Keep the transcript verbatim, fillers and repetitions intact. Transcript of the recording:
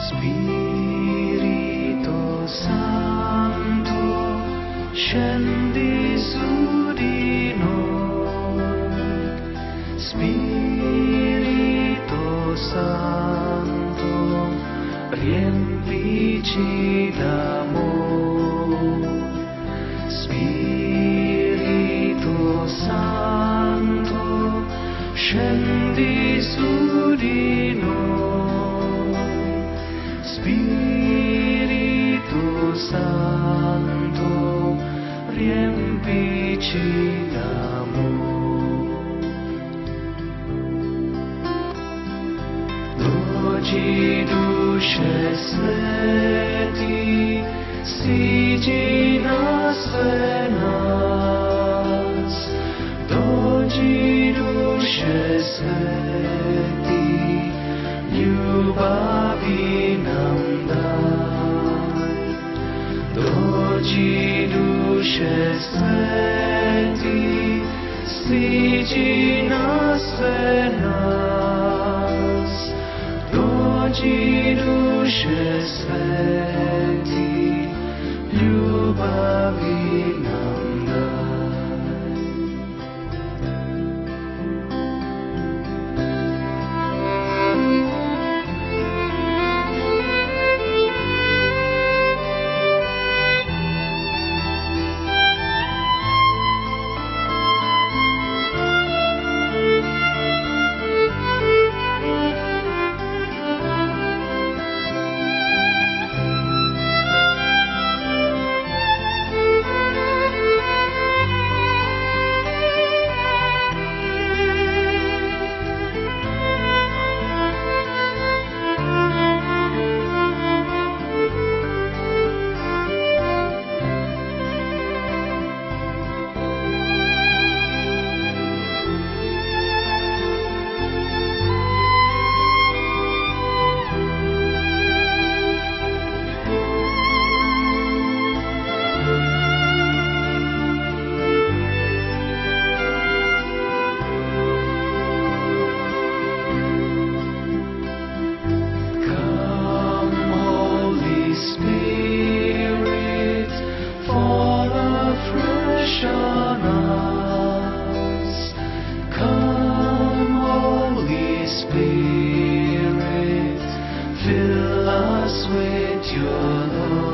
Spirito Santo, scendi su di noi. Spirito Santo, riempici d'amore. Spirito Santo, scendi su di noi. Spirito Santo, riempici d'amore. Dogi duše sveti, siđi na sve nas. Dođi duše sveti, ljubavi nam daj. Dođi duše sveti, siđi na sve nas. Dođi duše sveti, ljubavi nam daj. Spirit, fill us with your love.